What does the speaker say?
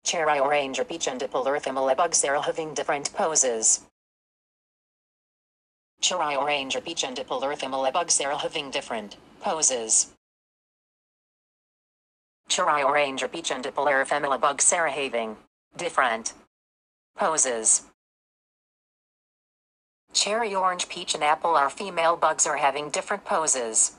Cherry orange or peach and polyphemal bugs are having different poses. Cherry orange or peach and polyphemal bugs are having different poses. Cherry orange or peach and polyphemal bugs are having different poses. Cherry orange, peach and apple are female bugs are having different poses.